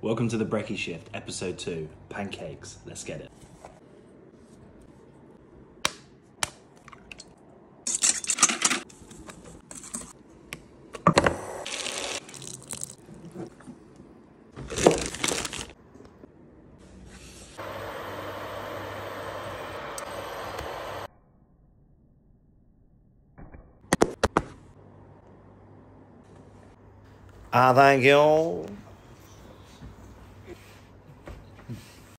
Welcome to the Brekkie Shift, episode 2, Pancakes. Let's get it. Thank you.